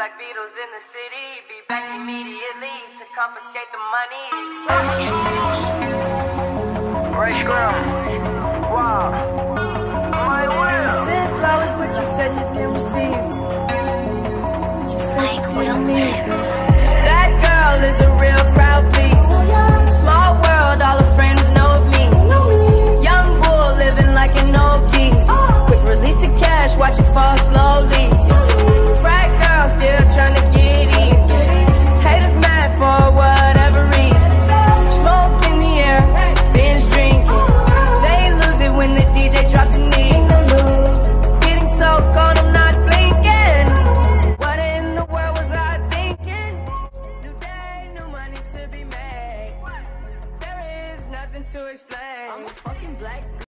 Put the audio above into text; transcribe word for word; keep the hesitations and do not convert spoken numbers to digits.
like Beatles in the city. Be back immediately to confiscate the money. Right scrum. Wow. My will. You sent flowers, but you said you didn't receive. You said you didn't need them. That girl is a real crowd, please. Small world, all her friends know of me. Young bull living like an old geese. Quick release the cash, watch it fall slowly. Frat girl still trying to get in. Haters mad for whatever reason. Smoke in the air, binge drinking. They lose it when the D J drops the knee. Getting so gone, I'm not blinking. What in the world was I thinking? New day, new money to be made. There is nothing to explain. I'm a fucking black